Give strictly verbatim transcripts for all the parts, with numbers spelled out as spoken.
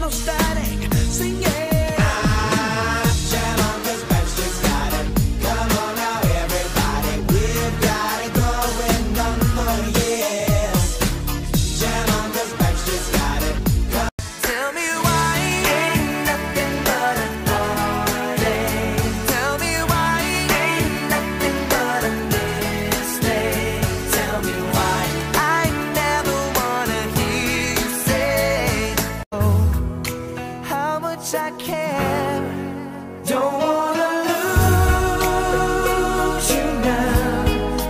static, singing. I care. Don't wanna lose you now,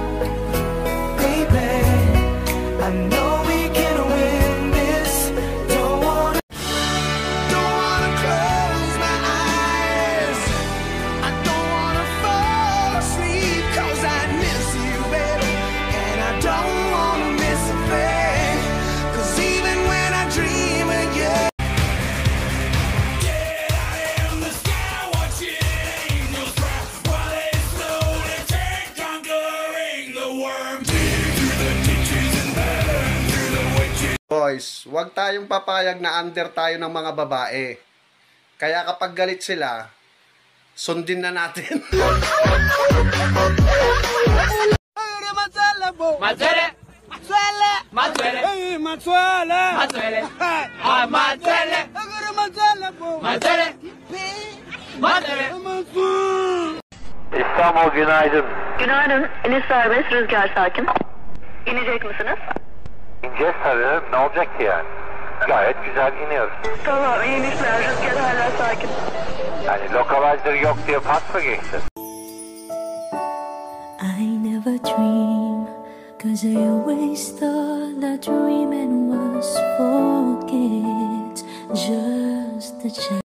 baby. I know we can win this. Don't wanna, don't wanna close my eyes. I don't wanna fall asleep, 'cause I miss you, baby. And I don't wanna miss a thing, 'cause even when I dream of you. Boys, huwag tayong papayag na under tayo ng mga babae. Kaya kapag galit sila, sundin na natin. İstanbul günaydın. Günaydın. İniş serbest, rüzgar sakin. İnecek misiniz? İneceğiz tabii. Ne olacak ki yani? Gayet güzel iniyoruz. Tamam, inişler, rüzgar hala sakin. Yani lokalizer yok diye pas mı geçti? I never dream, 'cause I always thought that dreaming was for kids. Just a child.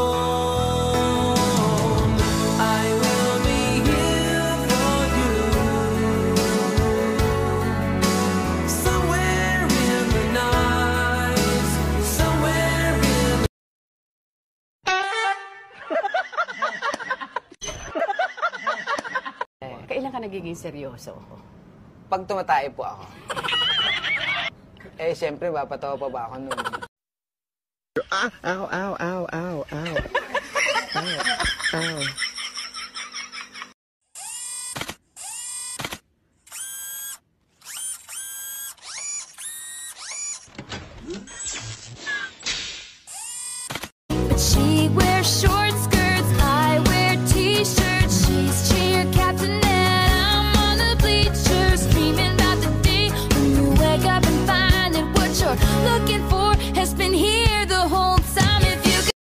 Kailan ka nagiging seryoso? Pag tumatae po ako. Eh, siyempre, mapatawa pa ba ako nun? Ah, ow, ow, ow, ow, ow. Ow, ow. But she wears short skirts, I wear t-shirts. She's cheer captain and I'm on the bleachers, dreaming about the day when you wake up and find that what you're looking for has been here the whole time. If you could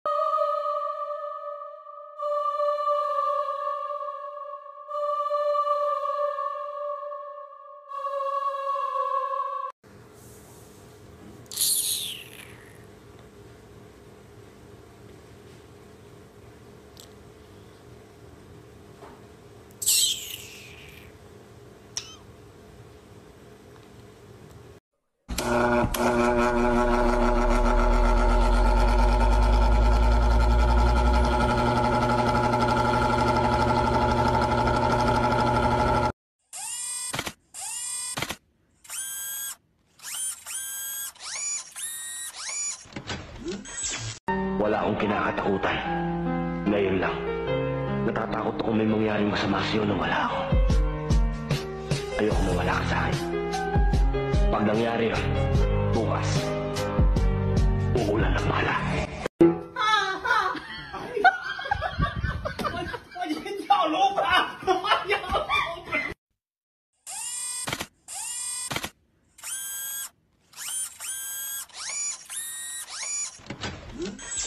Wala akong kinakatakutan. Ngayon lang. Natatakot ako may mangyaring masama sa'yo nang wala ako. Ayoko mawala ka sa akin. Pag nangyari yun, bukas, uulan ng bala. Hmm?